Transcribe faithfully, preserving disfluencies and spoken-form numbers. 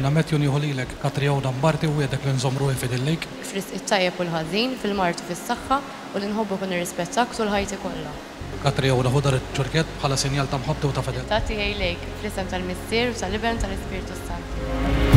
Jiena Matthew nieħu lilek Catriona Mbarti u jedek li nżomm ruħi fidillejk. Frisq it-tajjeb u l-ħażin, fil-mart u fis-saħħa u li nħobbu kun nirrispettak tul ħajti kollha. Catriona ħu dar iċ-ċurket bħala sinjal ta' mħabba u ta' fedel. Tagħti lejk fl-isem tal-Missier u tal-Ibn tal-Ispiritu Santi.